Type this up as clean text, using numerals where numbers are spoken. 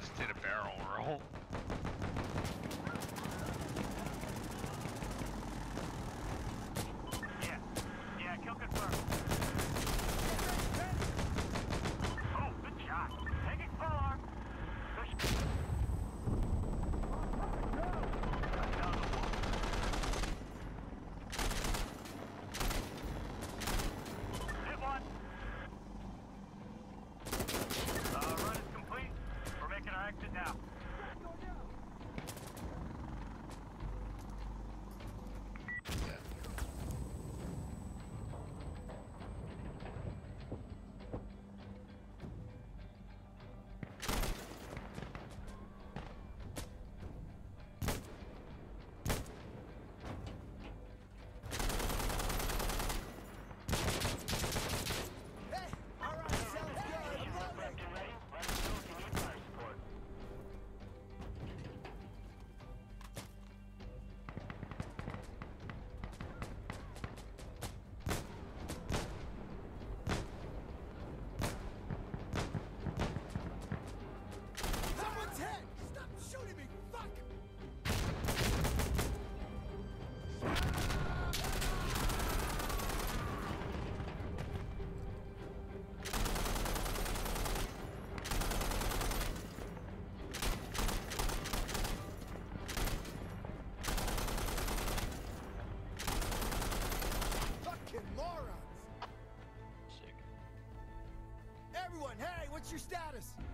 Just did a barrel roll. Yeah, kill confirmed. Oh, good shot. Taking full arm. Hit one. Run is complete. We're making our exit now. Shooting me! Fuck! Fucking morons! Sick. Everyone, hey, what's your status?